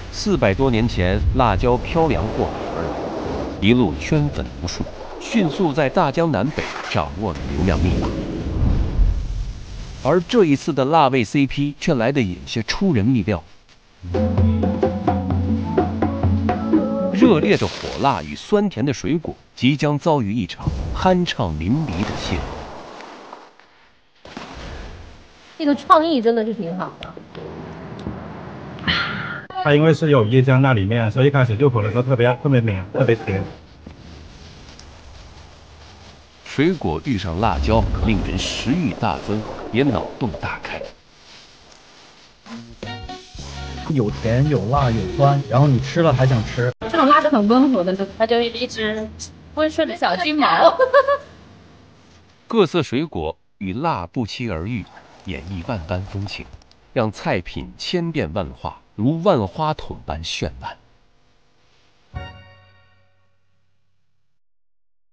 400多年前，辣椒漂洋过海而来，一路圈粉无数，迅速在大江南北掌握了流量密码。而这一次的辣味 CP 却来得有些出人意料。热烈的火辣与酸甜的水果即将遭遇一场酣畅淋漓的邂逅。 这个创意真的是挺好的。 它因为是有椰浆在里面，所以一开始入口的时候特别绵，特别甜。 水果遇上辣椒，令人食欲大增，也脑洞大开。 有甜有辣有酸，然后你吃了还想吃。 这种辣是很温和的，它就一只温顺的小金毛。 各色水果与辣不期而遇，演绎万般风情，让菜品千变万化，如万花筒般绚烂。